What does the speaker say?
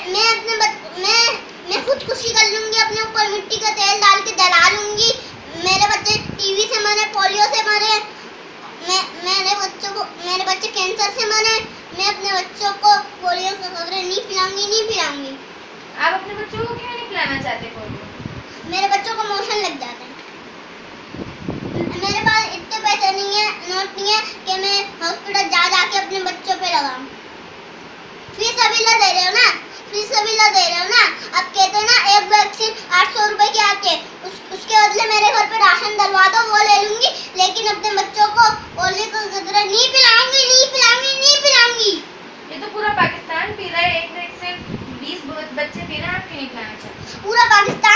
मैं खुदकुशी कर लूंगी, अपने ऊपर मिट्टी का तेल डाल के जला लूंगी। मेरे बच्चे टीवी से मरे, पोलियो से मरे, मेरे बच्चे कैंसर से मरे। मैं अपने बच्चों को पोलियो की खबरें नहीं पिलाऊंगी। आप अपने बच्चों को क्यों नहीं पिलाना चाहते पोलियो? मेरे बच्चों को मोशन लग जाते हैं। मेरे पास इतने पैसे नहीं है, नोट नहीं है कि मैं हॉस्पिटल जाके अपने बच्चों पे लगाऊं। फीस अभी ला दे रहे हो ना, अब कहते हैं ना एक वैक्सीन 800 रुपए की आके, उसके बदले मेरे घर पे राशन डलवा दो, वो ले लूंगी, लेकिन अपने बच्चों को पोलियो का खतरा नहीं पिलाऊंगी। ये तो पूरा पाकिस्तान पी रहा है, एक से 20 बच्चे पी रहे हैं, आप क्यों नहीं पिलाना चाहते? पूरा पाकिस्तान